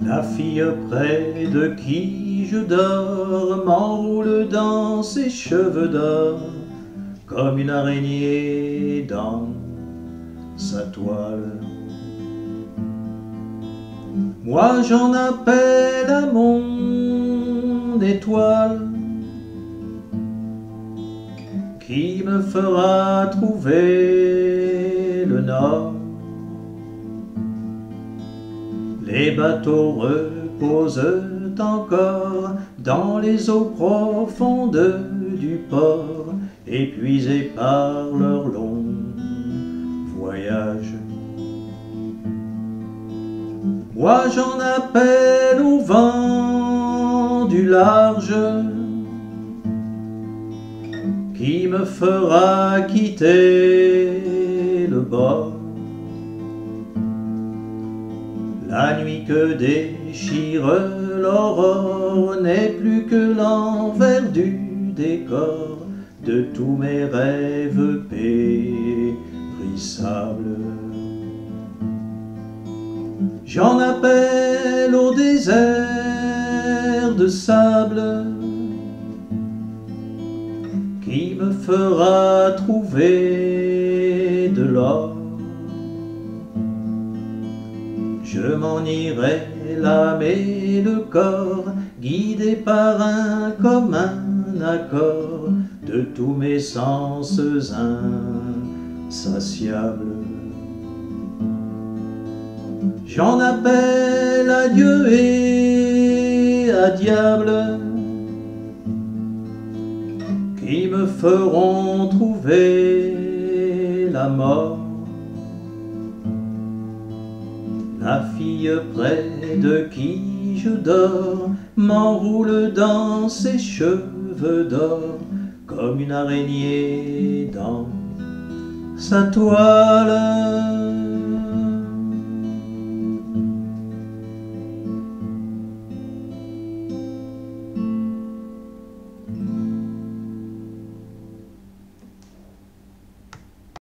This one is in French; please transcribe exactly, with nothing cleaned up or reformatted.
La fille près de qui je dors m'enroule dans ses cheveux d'or comme une araignée dans sa toile. Moi j'en appelle à mon étoile qui me fera trouver le nord. Les bateaux reposent encore dans les eaux profondes du port, épuisés par leur long voyage. Moi j'en appelle au vent du large qui me fera quitter le bord. La nuit que déchire l'aurore n'est plus que l'envers du décor de tous mes rêves périssables. J'en appelle au désert de sable qui me fera trouver de l'or. Je m'en irai l'âme et le corps, guidé par un commun accord de tous mes sens insatiables. J'en appelle à Dieu et à diable qui me feront trouver la mort. La fille près de qui je dors m'enroule dans ses cheveux d'or comme une araignée dans sa toile.